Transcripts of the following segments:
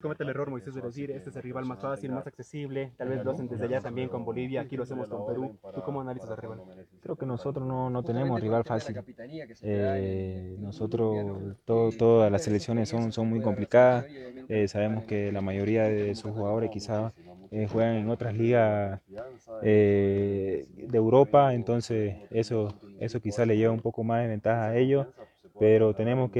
Comete el error, Moisés, de decir, este es el rival más fácil, más accesible, tal vez lo hacen desde allá también con Bolivia, aquí lo hacemos con Perú. ¿Tú cómo analizas al rival? Creo que nosotros no tenemos rival fácil. Nosotros, todas las selecciones son muy complicadas. Sabemos que la mayoría de sus jugadores quizás juegan en otras ligas de Europa, entonces eso quizás le lleva un poco más de ventaja a ellos, pero tenemos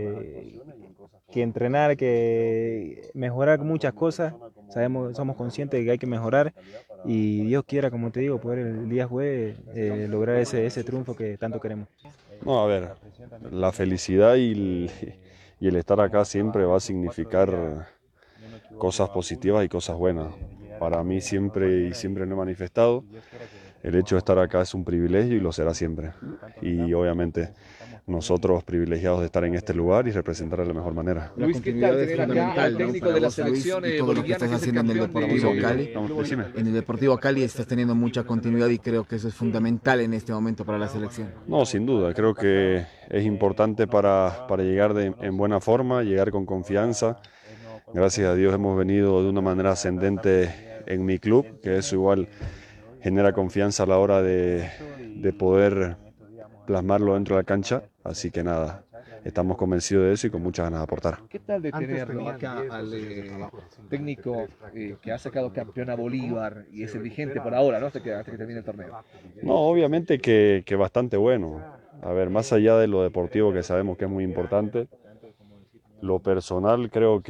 que entrenar, que mejorar muchas cosas. Sabemos, somos conscientes de que hay que mejorar y Dios quiera, como te digo, poder el día jueves lograr ese triunfo que tanto queremos. No, a ver, la felicidad y el estar acá siempre va a significar cosas positivas y cosas buenas. Para mí siempre y siempre lo he manifestado. El hecho de estar acá es un privilegio y lo será siempre. Y obviamente nosotros privilegiados de estar en este lugar y representar de la mejor manera. La continuidad es fundamental, ¿no? Para vos, Luis, y todo lo que estás haciendo en el Deportivo Cali. En el Deportivo Cali estás teniendo mucha continuidad y creo que eso es fundamental en este momento para la selección. No, sin duda, creo que es importante para llegar en buena forma, llegar con confianza. Gracias a Dios hemos venido de una manera ascendente en mi club, que eso igual genera confianza a la hora de poder plasmarlo dentro de la cancha. Así que nada, estamos convencidos de eso y con muchas ganas de aportar. ¿Qué tal de tenerlo acá al técnico que ha sacado campeón a Bolívar y es el vigente por ahora, ¿no? Hasta que termine el torneo. No, obviamente que bastante bueno. A ver, más allá de lo deportivo que sabemos que es muy importante, lo personal creo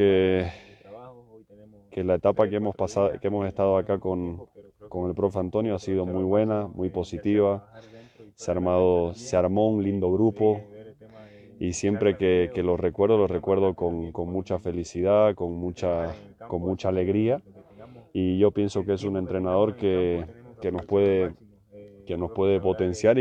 que la etapa que hemos pasado, que hemos estado acá con el profe Antonio ha sido muy buena, muy positiva. Se armó un lindo grupo y siempre que lo recuerdo con mucha felicidad, con mucha alegría. Y yo pienso que es un entrenador que nos puede, que nos puede potenciar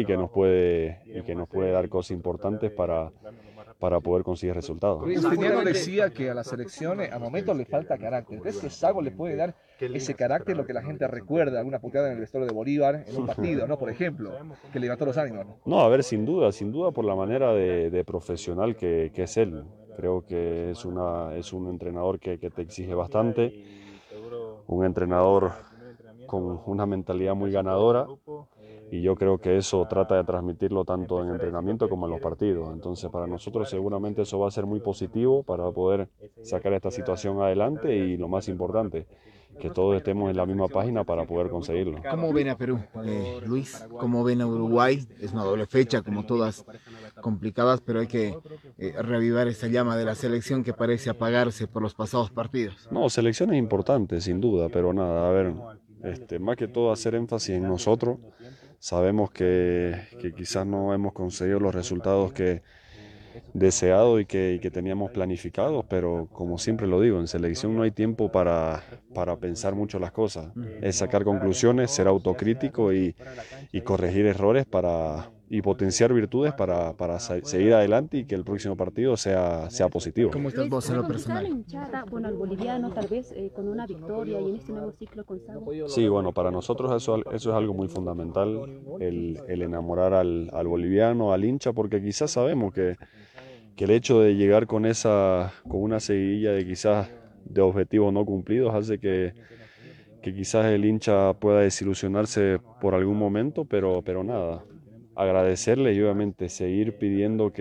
y que nos puede dar cosas importantes para poder conseguir resultados. Justiniano decía que a la selección a momentos le falta carácter. ¿Crees que Sago le puede dar ese carácter, lo que la gente recuerda, alguna puteada en el vestuario de Bolívar en un partido, ¿no? Por ejemplo, que levantó los ánimos, ¿no? No, a ver, sin duda por la manera de profesional que es él. Creo que es un entrenador que te exige bastante, un entrenador con una mentalidad muy ganadora y yo creo que eso trata de transmitirlo tanto en entrenamiento como en los partidos. Entonces para nosotros seguramente eso va a ser muy positivo para poder sacar esta situación adelante y lo más importante, que todos estemos en la misma página para poder conseguirlo. ¿Cómo ven a Perú, Luis? ¿Cómo ven a Uruguay? Es una doble fecha, como todas complicadas, pero hay que reavivar esa llama de la selección que parece apagarse por los pasados partidos. No, selección es importante, sin duda, pero nada, a ver, más que todo hacer énfasis en nosotros. Sabemos que quizás no hemos conseguido los resultados que deseado y que teníamos planificados, pero como siempre lo digo, en selección no hay tiempo para pensar mucho las cosas. Es sacar conclusiones, ser autocrítico y corregir errores y potenciar virtudes para seguir adelante y que el próximo partido sea positivo. ¿Cómo estás vos en lo personal? La hinchada, bueno, al boliviano tal vez con una victoria y en este nuevo ciclo con Sago. Sí, bueno, para nosotros eso es algo muy fundamental, el enamorar al boliviano, al hincha, porque quizás sabemos que el hecho de llegar con una seguidilla de quizás de objetivos no cumplidos hace que quizás el hincha pueda desilusionarse por algún momento, pero nada, agradecerle y obviamente seguir pidiendo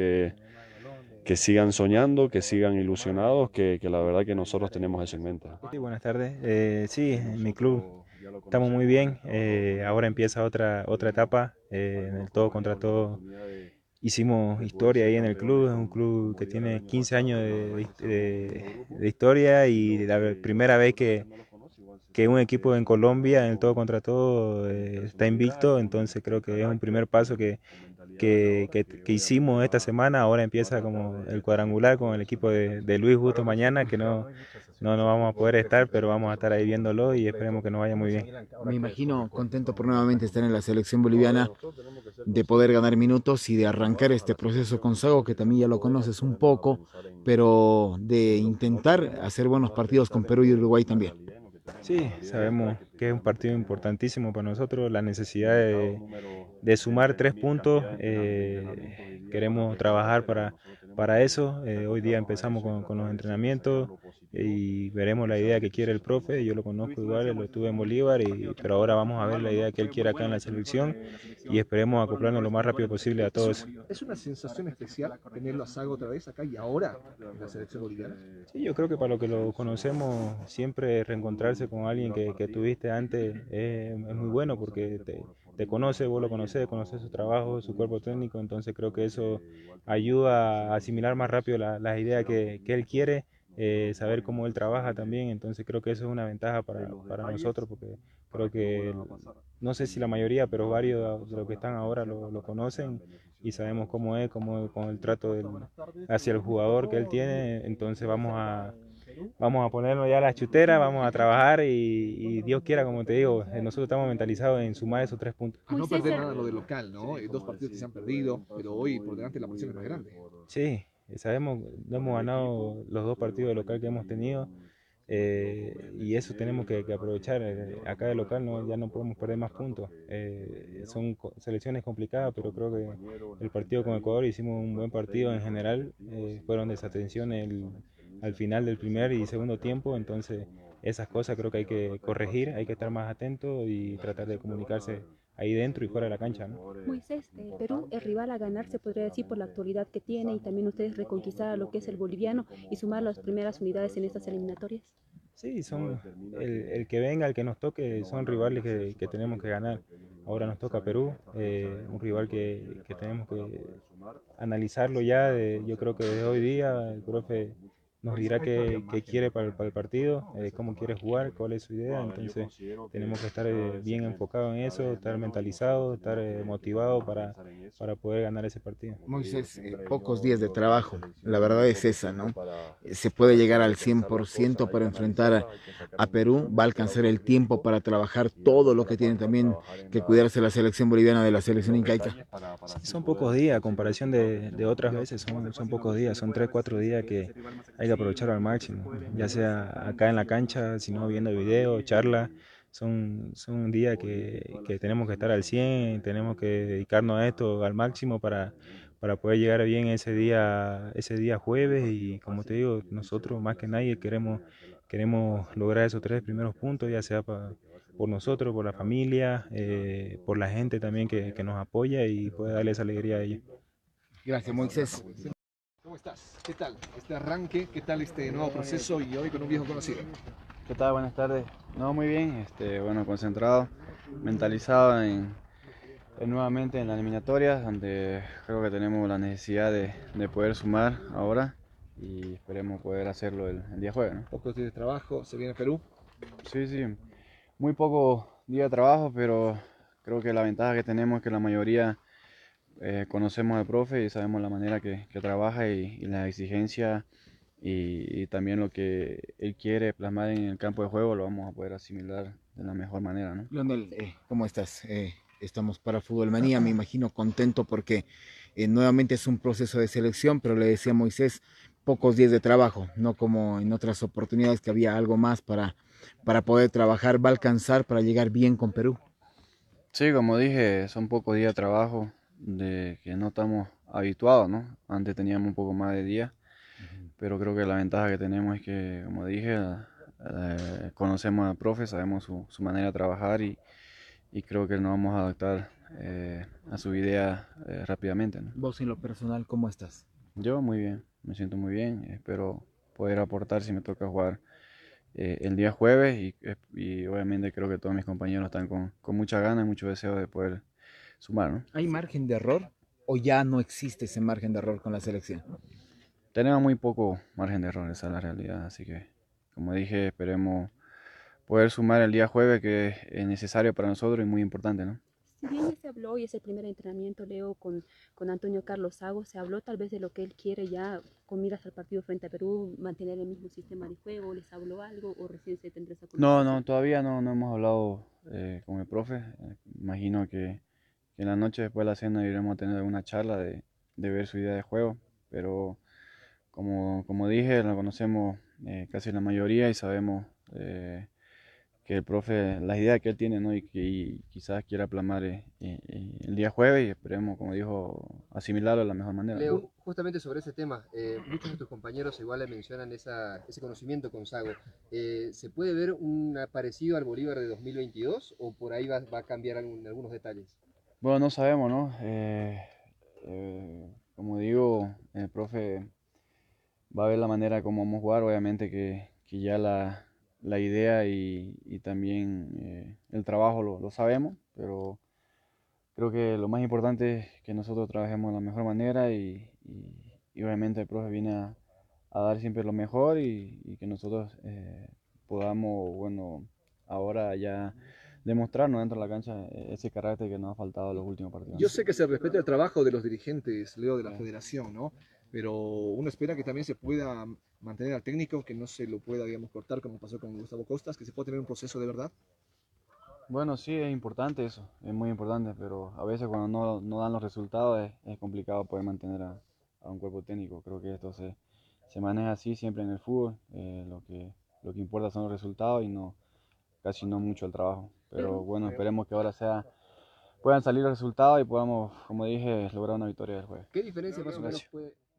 que sigan soñando, que sigan ilusionados, que la verdad que nosotros tenemos eso en mente. Sí, buenas tardes. Sí, en mi club estamos muy bien. Ahora empieza otra etapa en el todo contra todo. Hicimos historia ahí en el club, es un club que tiene 15 años de historia y la primera vez que un equipo en Colombia, en el todo contra todo, está invicto, entonces creo que es un primer paso que hicimos esta semana. Ahora empieza como el cuadrangular con el equipo de Luis justo mañana, que no vamos a poder estar, pero vamos a estar ahí viéndolo y esperemos que nos vaya muy bien. Me imagino contento por nuevamente estar en la selección boliviana, de poder ganar minutos y de arrancar este proceso con Sago, que también ya lo conoces un poco, pero de intentar hacer buenos partidos con Perú y Uruguay también. Sí, sabemos que es un partido importantísimo para nosotros, la necesidad de sumar 3 puntos, queremos trabajar para eso. Hoy día empezamos con los entrenamientos, y veremos la idea que quiere el profe. Yo lo conozco igual, lo tuve en Bolívar, pero ahora vamos a ver la idea que él quiere acá en la selección y esperemos acoplarnos lo más rápido posible a todo eso. ¿Es una sensación especial tenerlo a Sago otra vez acá y ahora en la selección boliviana? Sí, yo creo que para lo que lo conocemos, siempre reencontrarse con alguien que tuviste antes es muy bueno porque te conoce, vos lo conoces su trabajo, su cuerpo técnico, entonces creo que eso ayuda a asimilar más rápido las ideas que él quiere, saber cómo él trabaja también, entonces creo que eso es una ventaja para nosotros porque creo que, no sé si la mayoría, pero varios de los que están ahora lo conocen y sabemos cómo es, cómo con el trato hacia el jugador que él tiene, entonces vamos a ponernos ya la chutera, vamos a trabajar y Dios quiera, como te digo, nosotros estamos mentalizados en sumar esos 3 puntos. A no perder nada lo de local, ¿no? 2 partidos que se han perdido, pero hoy por delante la presión es más grande. Sí, sabemos, no hemos ganado los 2 partidos de local que hemos tenido y eso tenemos que aprovechar. Acá de local ya no podemos perder más puntos. Son selecciones complicadas, pero creo que el partido con Ecuador hicimos un buen partido en general. Fueron desatenciones al final del primer y segundo tiempo, entonces esas cosas creo que hay que corregir, hay que estar más atentos y tratar de comunicarse ahí dentro y fuera de la cancha, ¿no? Moisés, Perú es rival a ganar, se podría decir, por la actualidad que tiene y también ustedes reconquistar a lo que es el boliviano y sumar las primeras unidades en estas eliminatorias. Sí, el que venga, el que nos toque, son rivales que tenemos que ganar. Ahora nos toca Perú, un rival que tenemos que analizarlo ya. Yo creo que desde hoy día el profe nos dirá qué quiere para el partido, cómo quiere jugar, cuál es su idea. Entonces tenemos que estar bien enfocados en eso, estar mentalizados, estar motivados para poder ganar ese partido. Moisés, pocos días de trabajo, la verdad es esa, ¿no? Se puede llegar al 100% para enfrentar a Perú, va a alcanzar el tiempo para trabajar todo lo que tiene también que cuidarse la selección boliviana de la selección incaica. Sí, son pocos días, a comparación de otras veces, son pocos días, son 3, 4 días que hay que aprovechar al máximo, ya sea acá en la cancha, sino viendo video, charla. Son días que tenemos que estar al 100, tenemos que dedicarnos a esto al máximo para poder llegar bien ese día jueves y como te digo, nosotros más que nadie queremos lograr esos 3 primeros puntos, ya sea por nosotros, por la familia, por la gente también que nos apoya y puede darle esa alegría a ellos. Gracias, Moisés. ¿Cómo estás? ¿Qué tal este arranque? ¿Qué tal este nuevo proceso y hoy con un viejo conocido? ¿Qué tal? Buenas tardes. No, muy bien, bueno, concentrado, mentalizado nuevamente en la eliminatoria, donde creo que tenemos la necesidad de poder sumar ahora y esperemos poder hacerlo el día jueves, ¿no? Pocos días de trabajo, se viene Perú. Sí, sí, muy poco día de trabajo, pero creo que la ventaja que tenemos es que la mayoría conocemos al profe y sabemos la manera que trabaja y la exigencia y también lo que él quiere plasmar en el campo de juego lo vamos a poder asimilar de la mejor manera, ¿no? Lionel, ¿cómo estás? Estamos para Fútbol Manía, me imagino contento porque nuevamente es un proceso de selección, pero le decía a Moisés, pocos días de trabajo, no como en otras oportunidades que había algo más para poder trabajar, va a alcanzar para llegar bien con Perú. Sí, como dije, son pocos días de trabajo de que no estamos habituados, ¿no? Antes teníamos un poco más de días, pero creo que la ventaja que tenemos es que, como dije, conocemos al profe, sabemos su manera de trabajar y creo que nos vamos a adaptar a su idea rápidamente, ¿no? Vos en lo personal, ¿cómo estás? Yo muy bien, me siento muy bien, espero poder aportar si me toca jugar el día jueves y obviamente creo que todos mis compañeros están con muchas ganas y mucho deseo de poder sumar, ¿no? ¿Hay margen de error o ya no existe ese margen de error con la selección? Tenemos muy poco margen de error, esa es la realidad, así que como dije, esperemos poder sumar el día jueves que es necesario para nosotros y muy importante, ¿no? Si bien ya se habló y es el primer entrenamiento, Leo, con Antonio Carlos Sago, se habló tal vez de lo que él quiere ya con miras al partido frente a Perú, mantener el mismo sistema de juego, ¿les habló algo o recién se tendrá esa conversación? No, todavía no hemos hablado con el profe, imagino que en la noche después de la cena iremos a tener alguna charla de ver su idea de juego, pero como dije, lo conocemos casi la mayoría y sabemos el profe, las ideas que él tiene, ¿no? Y quizás quiera plasmar el día jueves y esperemos, como dijo, asimilarlo de la mejor manera. Leo, justamente sobre ese tema, muchos de tus compañeros igual le mencionan ese conocimiento con Sago. ¿Se puede ver un parecido al Bolívar de 2022 o por ahí va a cambiar algunos detalles? Bueno, no sabemos, ¿no? Como digo, el profe va a ver la manera como vamos a jugar, obviamente que ya la idea y también el trabajo lo sabemos, pero creo que lo más importante es que nosotros trabajemos de la mejor manera y obviamente el profe viene a dar siempre lo mejor y que nosotros podamos, bueno, ahora ya demostrarnos dentro de la cancha ese carácter que nos ha faltado en los últimos partidos. Yo sé que se respeta el trabajo de los dirigentes, Leo, de la federación, ¿no? Pero uno espera que también se pueda mantener al técnico, que no se lo pueda, digamos, cortar como pasó con Gustavo Costas, que se pueda tener un proceso de verdad. Bueno, sí, es importante eso, es muy importante, pero a veces cuando no dan los resultados es complicado poder mantener a un cuerpo técnico. Creo que esto se maneja así siempre en el fútbol, lo que importa son los resultados y casi no mucho el trabajo. Pero bueno, esperemos que ahora puedan salir los resultados y podamos, como dije, lograr una victoria del jueves. ¿Qué diferencia más o menos puede...